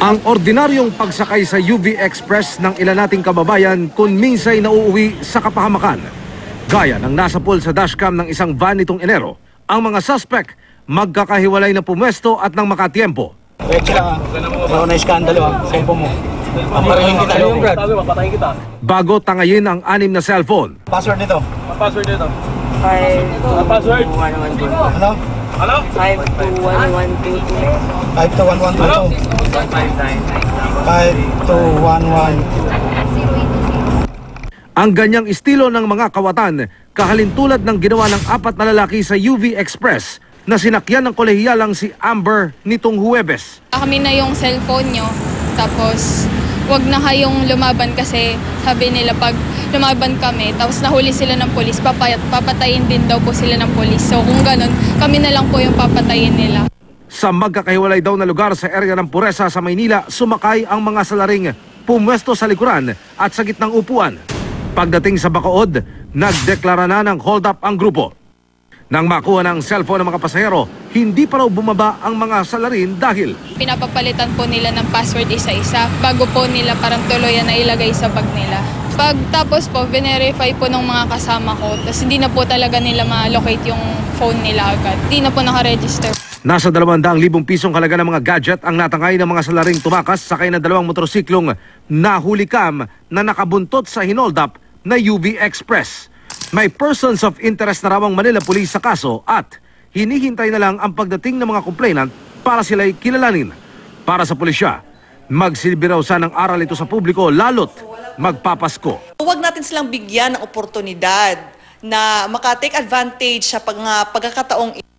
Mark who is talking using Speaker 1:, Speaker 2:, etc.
Speaker 1: Ang ordinaryong pagsakay sa UV Express ng ilan nating kababayan kung minsay nauuwi sa kapahamakan. Gaya ng nasa pool sa dashcam ng isang van nitong Enero, ang mga suspect magkakahiwalay na pumwesto at ng makatiempo.
Speaker 2: Diretso lang ha. Na iskandalo ha. Cellphone mo. Paparilin kita. Ano yung Brad? Papatayin kita.
Speaker 1: Bago tangayin ang 6 na cellphone.
Speaker 2: Password nito.
Speaker 3: Password nito.
Speaker 2: Password? Ano?
Speaker 3: Hello?
Speaker 2: 521122. 521122.
Speaker 1: Ang ganyang estilo ng mga kawatan, kahalintulad ng ginawa ng 4 na lalaki sa UV Express na sinakyan ng kolehiyalang si Amber nitong Huwebes.
Speaker 4: Kami na yung cellphone nyo, tapos wag na kayong lumaban kasi sabi nila pag lumaban kami, tapos nahuli sila ng polis, papatayin din daw po sila ng polis. So kung ganun, kami na lang po yung papatayin nila.
Speaker 1: Sa magkakahiwalay daw na lugar sa area ng Puresa sa Maynila, sumakay ang mga salaring pumwesto sa likuran at sa gitnang upuan. Pagdating sa Bacood, nagdeklara na ng hold up ang grupo. Nang makuha ng cellphone ng mga pasahero, hindi pa raw bumaba ang mga salarin dahil
Speaker 4: Pinapapalitan po nila ng password isa-isa bago po nila parang tuluyan na ilagay sa bag nila. Pagtapos po, verify po ng mga kasama ko, tapos hindi na po talaga nila ma-locate yung phone nila agad. Hindi na po nakaregister.
Speaker 1: nasa 200,000 pisong halaga ng mga gadget ang natangay ng mga salaring tumakas sakay ng 2 motorsiklong nahulikam na nakabuntot sa hinoldap na UV Express. May persons of interest na raw ang Manila Police sa kaso at hinihintay na lang ang pagdating ng mga complainant para sila'y kilalanin. Para sa pulisya, magsilbi raw sanang aral ito sa publiko lalo't magpapasko.
Speaker 5: Huwag natin silang bigyan ng oportunidad na makatake advantage sa pagkakataong